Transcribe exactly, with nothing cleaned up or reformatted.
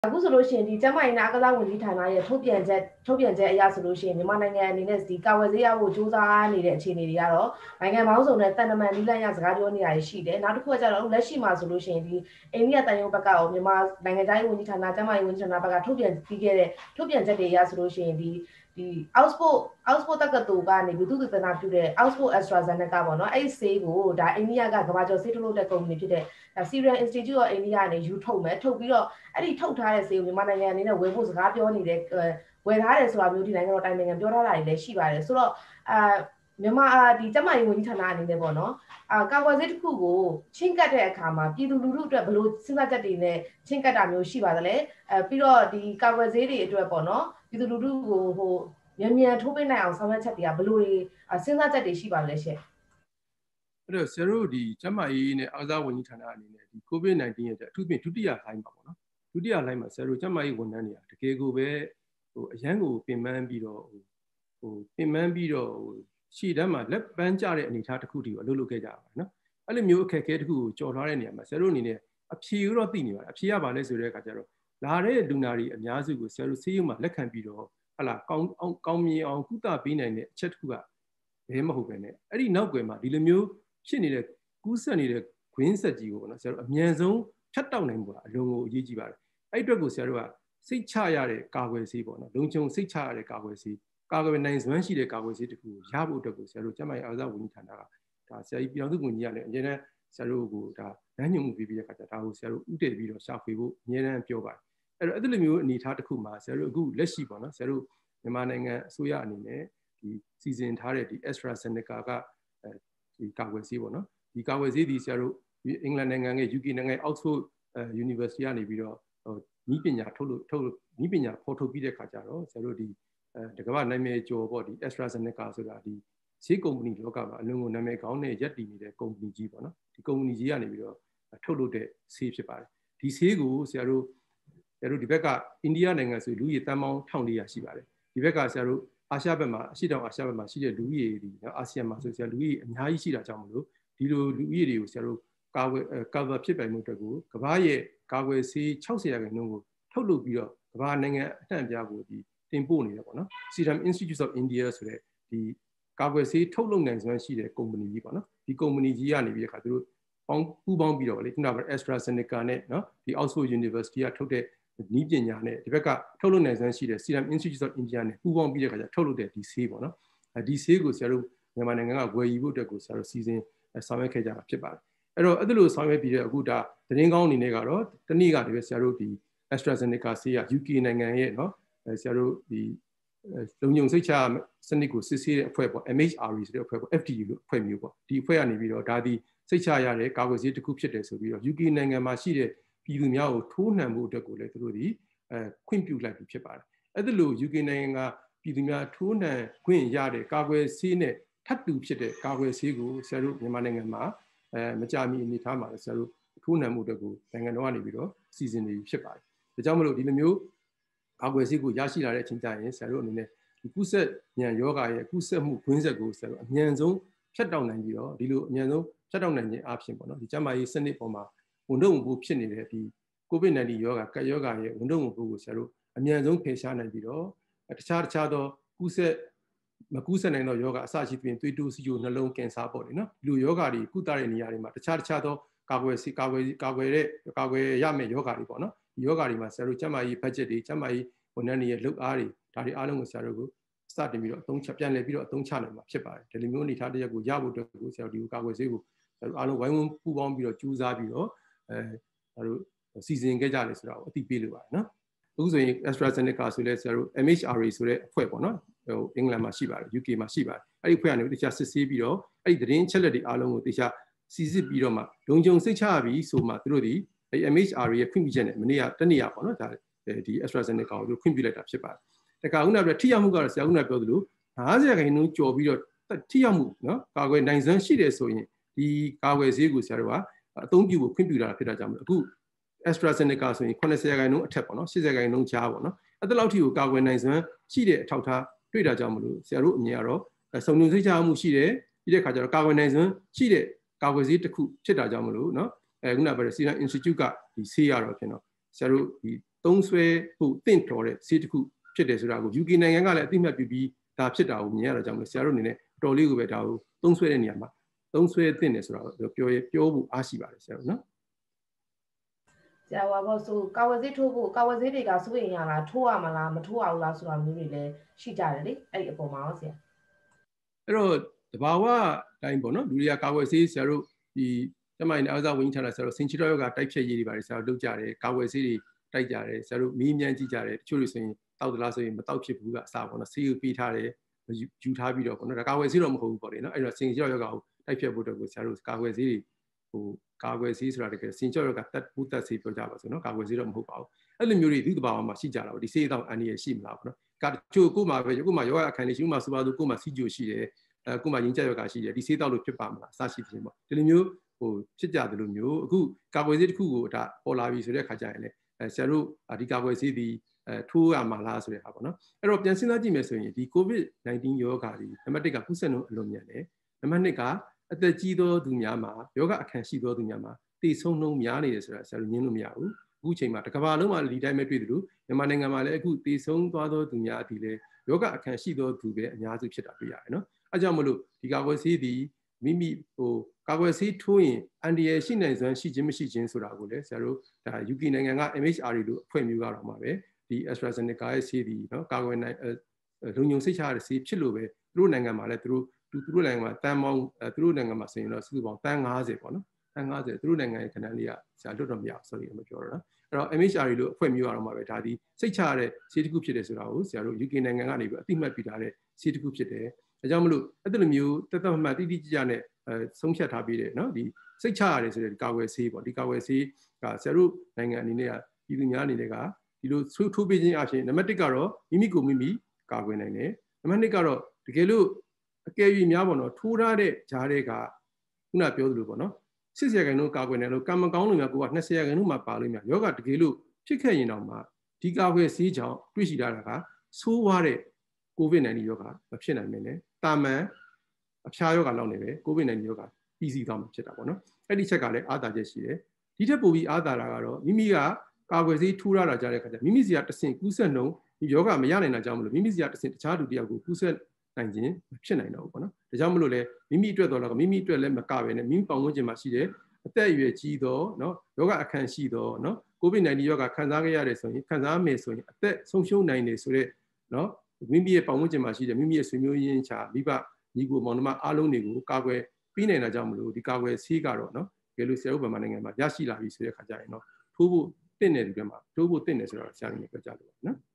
အခုဆိုလို့ရှိရင်ဒီကျန်းမာရေးနဲ့အားကစားဝန်ကြီးဌာနရဲ့ထုတ်ပြန်ချက်ထုတ်ပြန်ချက်အရဆိုလို့ရှိရင်မြန်မာနိုင်ငံအနေနဲ့ဒီကာဝယ်ဆေးရဖို့စူးစမ်းနေတဲ့အခြေအနေတွေကတော့နိုင်ငံပေါင်းစုံနဲ့တန်တမန်နီးလန့်ရစကားပြောနေရရှိတယ်နောက်တစ်ခုကကျတော့လက်ရှိမှာဆိုလို့ရှိရင်ဒီအိန္ဒိယတန်ယုံဘက်ကရောမြန်မာနိုင်ငံသားရေးဝန်ကြီးဌာနကျန်းမာရေးဝန်ကြီးဌာနဘက်ကထုတ်ပြန်ပြီးခဲ့တဲ့ထုတ်ပြန်ချက်တွေအရဆိုလို့ရှိရင်ဒီဒီ Oxford Oxford တက္ကသိုလ်ကနေဘုသူသနာပြုတဲ့ Oxford AstraZeneca ပေါ့နော်အဲ့ဒီဆေးကိုဒါအိန္ဒိယကကမ္ဘာကျော်ဆေးထုတ်လုပ်တဲ့ကုမ္ပဏီဖြစ်တဲ့ Serum Institute of India ကနေယူထုတ်မယ်ထုတ်ပြီးတော့အဲ့ဒီထုတ်ထားတဲ့ဆေးကိုမြန်မာနိုင်ငံအနေနဲ့ဝယ်ဖို့စကားပြောနေတဲ့ဝယ်ထားတယ်ဆိုတာမျိုးဒီနိုင်ငံတော်တိုင်ပင်ခံပြောထားတာတွေလည်းရှိပါတယ်ဆိုတော့အာမြန်မာဒီကျန်းမာရေးဝန်ကြီးဌာနအနေနဲ့ပေါ့နော်အာကာကွယ်ဆေးတစ်ခုကိုချင်းကပ်တဲ့အခါမှာပြည်သူလူထုအတွက်ဘယ်လိုစဉ်းစားချက်တွေနဲ့ချင်းကပ်တာမျိုးရှိပါသလဲအဲပြီးတော့ဒီကာကွယ်ဆေးတွေအတွက်ပေါ့နော်ပြည်သူလူထုကိုဟိုမြန်မြန်ထိုးပေးနိုင်အောင်ဆောင်ရွက်ချက်တွေကဘယ်လိုတွေစဉ်းစားချက်တွေရှိပါလဲရှင့်အဲ့တော့ဆရာတို့ဒီကျန်းမာရေးနဲ့အားကစားဝန်ကြီးဌာနအနေနဲ့ဒီ ကိုဗစ်နာইနင်း ရဲ့အထူးဖြင့်ဒုတိယလှိုင်းပါပေါ့နော်ဒုတိယလှိုင်းမှာဆရာတို့ကျန်းမာရေးဝန်ထမ်းတွေကတကယ်ကိုပဲဟိုအရန်ကိုပင်ပန်းပြီးတော့ဟိုဟိုပင်ပန်းပြီးတော့ဟိုရှေ့တန်းမှာလက်ပန်းကျတဲ့အနေအထားတစ်ခုတည်းကိုအလုပ်လုပ်ခဲ့ကြပါနော်အဲ့လိုမျိုးအခက်အခဲတစ်ခုကိုကြော်ထားတဲ့နေရာမှာဆရာတို့အနေနဲ့အဖြေတော့သိနေပါတယ်အဖြေရပါလဲဆိုတဲ့အခါကျတော့လာတဲ့လူနာတွေအများစုကိုဆရာတို့ဆေးရုံမှာလက်ခံပြီးတော့ဟလာကောင်းကောင်းမြင်အောင်ကုသပေးနိုင်တဲ့အချက်တစ်ခုကဘယ်မဟုတ်ပဲねအဲ့ဒီနောက်ွယ်မှာဒီလိုမျိုးဖြစ်နေတဲ့ကူးစက်နေတဲ့ခွင်းဆက်ကြီးကိုပေါ့နော်ဆရာတို့အမြန်ဆုံးဖြတ်တောက်နိုင်ဖို့အလွန်ကိုအရေးကြီးပါတယ်အဲ့အတွက်ကိုဆရာတို့ကစိတ်ချရတဲ့ကာကွယ်ဆေးပေါ့နော်လုံခြုံစိတ်ချရတဲ့ကာကွယ်ဆေးကာကွယ်နိုင်စွမ်းရှိတဲ့ကာကွယ်ဆေးတစ်ခုကိုရဖို့အတွက်ကိုဆရာတို့ကျန်းမာရေးအားကစားဝန်ကြီးဌာနကဒါဆရာကြီးပြည်တော်စုဝန်ကြီးကလည်းအများနဲ့ဆရာတို့ကိုဒါလမ်းညွှန်မှုပေးပြီးတဲ့အခါကျဒါကိုဆရာတို့ဥတည်ပြီးတော့ရှာဖွေဖို့အများနဲ့ပြောပါတယ်အဲ့တော့အဲ့ဒီလိုမျိုးအနေအထားတစ်ခုမှာဆရာတို့အခုလက်ရှိပေါ့နော်ဆရာတို့မြန်မာနိုင်ငံအစိုးရအနေနဲ့ဒီစီစဉ်ထားတဲ့ဒီ AstraZeneca ကအဲဒီကာကွယ်ဆေးပေါ့နော်ဒီကာကွယ်ဆေးဒီဆရာတို့အင်္ဂလန်နိုင်ငံရဲ့ ယူ ကေ နိုင်ငံ Oxford University ကနေပြီးတော့နည်းပညာထုတ်လို့ထုတ်နည်းပညာဖော်ထုတ်ပြီးတဲ့ခါကျတော့ဆရာတို့ဒီအဲတကမ္ဘာနာမည်ကျော်ပေါ့ဒီ AstraZeneca ဆိုတာဒီဆေးကုမ္ပဏီလောကမှာအလွန်ကိုနာမည်ကောင်းတဲ့ရပ်တည်နေတဲ့ကုမ္ပဏီကြီးပေါ့နော်ဒီကုမ္ပဏီကြီးကနေပြီးတော့ထုတ်လုပ်တဲ့ဆေးဖြစ်ပါတယ်ဒီဆေးကိုဆရာတို့ဆရာတို့ဒီဘက်ကအိန္ဒိယနိုင်ငံဆိုလူကြီးတန်းပေါင်းတစ်ထောင်လေးရာရှိပါတယ်ဒီဘက်ကဆရာတို့အာရှဘက်မှာအရှေ့တောင်အာရှဘက်မှာရှိတဲ့လူကြီးတွေအာဆီယံမှာဆိုဆရာလူကြီးအများကြီးရှိတာကြောင့်မလို့ဒီလိုလူကြီးတွေကိုဆရာတို့ကာဝယ်ကာဗာဖြစ်ပိုင်မှုအတွက်ကိုကမ္ဘာရဲ့ကာကွယ်ဆေး၆၀ရာခိုင်နှုန်းကိုထုတ်လုပ်ပြီးတော့ကမ္ဘာနိုင်ငံအနှံ့အပြားကိုဒီတင်ပို့နေတယ်ပေါ့နော် Serum Institute of India ဆိုတဲ့ဒီကာကွယ်ဆေးထုတ်လုပ်နိုင်စွမ်းရှိတဲ့ကုမ္ပဏီကြီးပေါ့နော်ဒီကုမ္ပဏီကြီးကနေပြီးတဲ့အခါသူတို့ပေါင်းပူးပေါင်းပြီးတော့လေခုနက AstraZeneca နဲ့နော်ဒီ Oxford University ကထုတ်တဲ့နည်းပညာနဲ့ဒီဘက်ကထုတ်လုပ်နိုင်စွမ်းရှိတဲ့ Serum Institute of India နဲ့ပူးပေါင်းပြီးတဲ့အခါကျထုတ်လုပ်တဲ့ဒီဆေးပေါ့နော်ဒီဆေးကိုဆရာတို့မြန်မာနိုင်ငံကဝယ်ယူဖို့အတွက်ကိုဆရာတို့စီစဉ်ဆောင်ရွက်ခဲ့ကြတာဖြစ်ပါတယ်အဲ့တော့အဲ့ဒါလိုဆောင်ရွက်ပြီးတဲ့အခုဒါသတင်းကောင်းအနေနဲ့ကတော့တနေ့ကတည်းကဆရာတို့ဒီ AstraZeneca ဆေးက ယူ ကေ နိုင်ငံရဲ့နော်ဆရာတို့ဒီလုံခြုံစိတ်ချစနစ်ကိုစစ်ဆေးတဲ့အဖွဲ့ပေါ့ M H R E ဆိုတဲ့အဖွဲ့ပေါ့ F D A လို့အဖွဲ့မျိုးပေါ့ဒီအဖွဲ့ကနေပြီးတော့ဒါဒီစိတ်ချရတဲ့ကာကွယ်ဆေးတစ်ခုဖြစ်တယ်ဆိုပြီးတော့ ယူ ကေ နိုင်ငံမှာရှိတဲ့ပြည်သူများကိုထိုးနှံဖို့အတွက်ကိုလည်းသူတို့ဒီအဲခွင့်ပြုလိုက်ပြီဖြစ်ပါတယ်အဲ့ဒါလို ယူ ကေ နိုင်ငံကပြည်သူများထိုးနှံခွင့်ရတဲ့ကာကွယ်ဆေးနဲ့ထပ်တူဖြစ်တဲ့ကာကွယ်ဆေးကိုဆရာတို့မြန်မာနိုင်ငံမှာအဲမကြာမီအနေထားမှာဆရာတို့ထိုးနှံမှုအတွက်ကိုနိုင်ငံတော်ကနေပြီးတော့စီစဉ်နေဖြစ်ပါတယ်ဒါကြောင့်မလို့ဒီလိုမျိုးကာကွယ်ဆေးကိုရရှိလာတဲ့အချိန်ကျရင်ဆရာတို့အနေနဲ့ဒီကုသဉာဏ်ယောဂရဲ့ကုသမှုခွင်းဆက်ကိုဆရာတို့အမြန်ဆုံးဖြတ်တောက်နိုင်ပြီးတော့ဒီလိုအမြန်ဆုံးဖြတ်တောက်နိုင်ခြင်းအပြင်ပေါ့နော်ဒီကျန်းမာရေးစနစ်ပေါ်မှာဝန်ထုတ်ဝန်ပိုးဖြစ်နေတဲ့ဒီ ကိုဗစ်နာইနင်းယောဂကပ်ယောဂရဲ့ဝန်ထုတ်ဝန်ပိုးကိုဆရာတို့အမြန်ဆုံးဖယ်ရှားနိုင်ပြီးတော့တခြားတခြားသောကုသမကူးစက်နိုင်သောယောဂအစရှိသဖြင့်သွေးတိုးစီးချိုနှလုံးကင်ဆာပေါ့လေနော်ဒီလိုယောဂတွေကုသတဲ့နေရာတွေမှာတခြားတခြားသောကာကွယ်ဆေးကာကွယ်ကာကွယ်တဲ့ကာကွယ်ရမယ့်ယောဂတွေပေါ့နော်ဒီယောဂတွေမှာဆရာတို့ကျန်းမာရေးဘတ်ဂျက်တွေကျန်းမာရေးဝန်ထမ်းတွေရဲ့လုပ်အားတွေဒါတွေအားလုံးကိုဆရာတို့ကိုစတင်ပြီးတော့အသုံးချပြန်လည်ပြီးတော့အသုံးချနိုင်မှာဖြစ်ပါတယ်ဒီလိုမျိုးအနေထားတစ်ရက်ကိုရဖို့အတွက်ကိုဆရာတို့ဒီကာကွယ်ဆေးကိုဆရာတို့အားလုံးဝိုင်းဝန်းပူးပေါင်းပြီးတော့ကြိုးစားပြီးတော့အဲဆရာတို့စီစဉ်ခဲ့ကြတယ်ဆိုတာကိုအသိပေးလိုပါတယ်နော်အခုဆိုရင် AstraZeneca ဆိုလဲဆရာတို့ M H R E ဆိုတဲ့အဖွဲ့ပေါ့နော်ဟိုအင်္ဂလန်မှာရှိပါတယ် ယူ ကေ မှာရှိပါတယ်အဲ့ဒီအဖွဲ့ကနေတခြားစစ်ဆေးပြီးတော့အဲ့ဒီသတင်းချက်လက်တွေအားလုံးကိုတခြားစီစစ်ပြီးတော့မှလုံခြုံစိတ်ချပြီးဆိုမှသူတို့ဒီအဲ့ M H R E ရဲ့ခွင့်ပြုချက်နဲ့မနေ့ကတနေ့ရပေါ့နော်ဒါဒီ AstraZeneca ကိုသူခွင့်ပြုလိုက်တာဖြစ်ပါတယ်တခါခုနကပြောထိရောက်မှုကတော့ဆရာခုနကပြောသလို၅၀ရာခိုင်နှုန်းကျော်ပြီးတော့ထိရောက်မှုနော်ကာကွယ်နိုင်စွမ်းရှိတယ်ဆိုရင်ဒီကာကွယ်ဆေးကိုဆရာတို့ကအသုံးပြုဖို့ခွင့်ပြုတာဖြစ်တာကြောင့်အခု AstraZeneca ဆိုရင်၇၀ရာခိုင်နှုန်းအထက်ပေါ့နော်၈၀ရာခိုင်နှုန်းကြားပေါ့နော်အဲ့ဒါလောက်ထိကိုကာကွယ်နိုင်စွမ်းရှိတဲ့အထောက်အထားတွေ့တာကြောင့်မလို့ဆရာတို့အမြင်ကတော့စုံညွှန်စိတ်ချမှုရှိတယ်ပြီးတဲ့အခါကျတော့ကာကွယ်နိုင်စွမ်းရှိတဲ့ကာကွယ်ဆေးတစ်ခုဖြစ်တာကြောင့်မလို့နော်အဲခုနကပြောတဲ့ Serum Institute ကဒီဆေးရတော့ဖြစ်တော့ဆရာတို့ဒီသုံးစွဲဖို့တင့်တော်တဲ့ဆေးတစ်ခုဖြစ်တယ်ဆိုတာကို ယူကေ နိုင်ငံကလည်းအသိအမှတ်ပြုပြီးဒါဖြစ်တာကိုမြင်ရတော့ကြောင့်ဆရာတို့အနေနဲ့တော်လေးကိုပဲဒါကိုသုံးစွဲတဲ့နေရာမှာသုံးစွဲသင့်တယ်ဆိုတာကိုပြောပြောဖို့အားရှိပါတယ်ဆရာတို့နော်ဆရာဘာလို့ဆိုကာဝယ်ဆေးထိုးဖို့ကာဝယ်ဆေးတွေကစိုးရင်ရလားထိုးရမလားမထိုးအောင်လားဆိုတာမျိုးတွေလည်းရှိကြတယ်လေအဲ့ဒီအပေါ်မှာရောဆရာအဲ့တော့တဘာဝအတိုင်းပေါ့နော်လူတွေကကာဝယ်ဆေးဆရာတို့ဒီကျမကြီးအားစားဝင်ချလာဆရာတို့စင်ချီတော်ယောဂတိုက်ဖြတ်ရေးတွေပါတယ်ဆရာတို့လုပ်ကြတယ်ကာဝယ်ဆေးတွေတိုက်ကြတယ်ဆရာတို့မီးမြန်းကြည့်ကြတယ်တချို့တွေဆိုရင်တောက်သလားဆိုရင်မတောက်ဖြစ်ဘူးကအစားပေါ့နော်ဆေးကိုပေးထားတယ်ယူထားပြီးတော့ပေါ့နော်ဒါကာဝယ်ဆေးတော့မဟုတ်ဘူးပေါ့လေနော်အဲ့တော့စင်ချီတော်ယောဂကိုတိုက်ဖြတ်ဖို့အတွက်ကိုဆရာတို့ကာဝယ်ဆေးတွေဟိုကာကွယ်ဆေးဆိုတာတကယ်စင်ကြော့ရောကတက်ဘူးတက်ဆေးပြောကြပါစို့နော်ကာကွယ်ဆေးတော့မဟုတ်ပါဘူးအဲ့လိုမျိုးတွေဒီတဘာဝမှာရှိကြတာပေါ့ဒီဆေးတော့အန်ဒီရရှိမလားပေါ့နော်ကချို့ကိုမှပဲကိုမှရောဂါအခန်းလေးရှိမှဆိုပါစို့ကိုမှစီဂျိုရှိတယ်အဲကိုမှရင်းချက်ရောဂါရှိတယ်ဒီဆေးတော့လို့ဖြစ်ပါမလားအစရှိတယ်ပေါ့ဒီလိုမျိုးဟိုဖြစ်ကြတယ်လို့မျိုးအခုကာကွယ်ဆေးတစ်ခုကိုဒါပေါ်လာပြီဆိုတဲ့ခါကျရင်လေဆရာတို့ဒီကာကွယ်ဆေးဒီအဲထိုးရမှာလားဆိုတဲ့ဟာပေါ့နော်အဲ့တော့ပြန်စဉ်းစားကြည့်မယ်ဆိုရင်ဒီ ကိုဗစ်နိုင်တင်း ရောဂါဒီနံပါတ်တစ်ကကူးစက်နှုန်းအလွန်မြန်တယ်နံပါတ်နှစ်ကအသက်ကြီးသောသူများမှာယောဂအခန်းရှိသောသူများမှာတည်ဆုံးနှုန်းများနေတယ်ဆိုတာဆရာတို့ညင်းလို့မရဘူးအခုချိန်မှာတစ်ကမ္ဘာလုံးမှာဒီတိုင်းပဲတွေ့သလိုမြန်မာနိုင်ငံမှာလည်းအခုတည်ဆုံးသွားသောသူများအဒီလေယောဂအခန်းရှိသောသူပဲအများစုဖြစ်တာတွေ့ရတယ်နော်အဲကြောင့်မလို့ဒီကာကွယ်ဆေးဒီမိမိဟိုကာကွယ်ဆေးထိုးရင်အန်ဒီရရှိနိုင်စွမ်းရှိခြင်းမရှိခြင်းဆိုတာကိုလည်းဆရာတို့ဒါ ယူကေ နိုင်ငံက M H R D လို့အဖွဲ့မျိုးကတော့မှာပဲဒီ AstraZeneca ရဲ့ဆေးဒီနော်ကာကွယ်နိုင်လုံခြုံစိတ်ချရတဲ့ဆေးဖြစ်လို့ပဲသူတို့နိုင်ငံမှာလည်းသူတို့သူတို့နိုင်ငံမှာတန်ပေါင်းသူတို့နိုင်ငံမှာဆိုရင်တော့စုစုပေါင်းတန်၅၀ပေါ့နော်တန်၅၀သူတို့နိုင်ငံရဲ့ခဏလေးကဆရာလွတ်တော့မရ sorry မပြောတော့နော်အဲ့တော့ M H R D လို့အဖွဲ့မျိုးကတော့မှာပဲဒါဒီစိတ်ချရတဲ့ဆေးတစ်ခုဖြစ်တယ်ဆိုတာကိုဆရာတို့ ယူကေ နိုင်ငံကနေပြီးအသိမှတ်ပြုထားတဲ့ဆေးတစ်ခုဖြစ်တယ်ဒါကြောင့်မလို့အဲ့လိုမျိုးတက်တက်မှတ်တိတိကျကျနဲ့အဲဆုံးဖြတ်ထားပြီးတယ်နော်ဒီစိတ်ချရတယ်ဆိုတဲ့ကာကွယ်ဆေးပေါ့ဒီကာကွယ်ဆေးကဆရာတို့နိုင်ငံအနေနဲ့ကပြည်သူများအနေနဲ့ကဒီလိုထိုးထိုးပေးခြင်းအပြင်နံပါတ်တစ်ကတော့မိမိကိုမိမိကာကွယ်နိုင်တယ်နံပါတ်နှစ်ကတော့တကယ်လို့အကယ်၍များပေါ့နော်ထိုးထားတဲ့ဂျားတွေကခုနပြောသလိုပေါ့နော်စစ်စရာခိုင်တို့ကာကွယ်နိုင်လို့ကံမကောင်းလို့များကိုက၂၀ရာခိုင်နှုန်းမှာပါလို့များယောဂတကယ်လို့ဖြစ်ခဲ့ရင်တော့မှဒီကာကွယ်ဆေးကြောင့်တွေ့ရှိထားတာကဆိုးွားတဲ့ကိုဗစ်နိုင်တင်းယောဂမဖြစ်နိုင်မင်းနဲ့တာမန်အဖျားယောဂလောက်နေပဲကိုဗစ်နိုင်တင်းယောဂပြီးစီးသွားမှာဖြစ်တာပေါ့နော်အဲ့ဒီချက်ကလည်းအားသာချက်ရှိတယ်ဒီထက်ပိုပြီးအားသာတာကတော့မိမိကကာကွယ်ဆေးထိုးရတာကြတဲ့ခါကျမိမိစီကတဆင့်ကူးစက်နှုန်းဒီယောဂမရနိုင်တာကြောင့်မလို့မိမိစီကတဆင့်တခြားသူတယောက်ကိုကူးစက်နိုင်ခြင်းမဖြစ်နိုင်တော့ဘူးပေါ့နော်ဒါကြောင့်မလို့လေမိမိအတွက်တော့လည်းမိမိအတွက်လည်းမကပဲနဲ့မိမိပတ်ဝန်းကျင်မှာရှိတဲ့အသက်အရွယ်ကြီးသောနော်ယောဂအခန်းရှိသောနော်ကိုဗစ်နိုင်တင်းယောဂခံစားခဲ့ရတယ်ဆိုရင်ခံစားမယ်ဆိုရင်အသက်ဆုံးရှုံးနိုင်တယ်ဆိုတဲ့နော်မိမိရဲ့ပတ်ဝန်းကျင်မှာရှိတဲ့မိမိရဲ့ဆွေမျိုးရင်းချာမိဘညီကိုမောင်နှမအားလုံးတွေကိုကာကွယ်ပြီးနိုင်တာကြောင့်မလို့ဒီကာကွယ်ဆေးကတော့နော်တကယ်လို့ဆရာတို့ဗမာနိုင်ငံမှာရရှိလာပြီဆိုတဲ့ခါကျရင်တော့ထိုးဖို့တင့်တယ်ဒီဘက်မှာထိုးဖို့တင့်တယ်ဆိုတော့ဆရာတို့ပြောကြလို့နော်